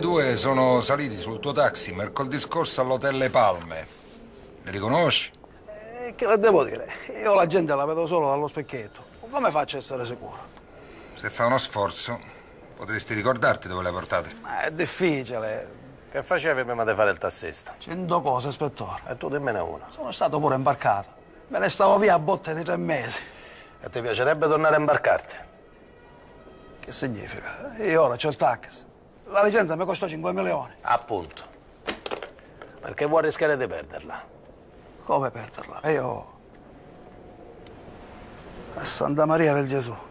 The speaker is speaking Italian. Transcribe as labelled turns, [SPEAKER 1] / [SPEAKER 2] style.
[SPEAKER 1] due sono saliti sul tuo taxi mercoledì scorso all'Hotel Le Palme. Li riconosci?
[SPEAKER 2] Che le devo dire? Io la gente la vedo solo dallo specchietto. Come faccio a essere sicuro?
[SPEAKER 1] Se fai uno sforzo, potresti ricordarti dove le hai portate.
[SPEAKER 2] Ma è difficile.
[SPEAKER 3] Che facevi prima di fare il tassista?
[SPEAKER 2] 100 cose, ispettore.
[SPEAKER 3] E tu dimmene una.
[SPEAKER 2] Sono stato pure imbarcato. Me ne stavo via a botte di 3 mesi.
[SPEAKER 3] E ti piacerebbe tornare a imbarcarti?
[SPEAKER 2] Che significa? Io ora c'ho il taxi. La licenza mi costò 5 milioni.
[SPEAKER 3] Appunto. Perché vuoi rischiare di perderla?
[SPEAKER 2] Come perderla? Io... a Santa Maria del Gesù.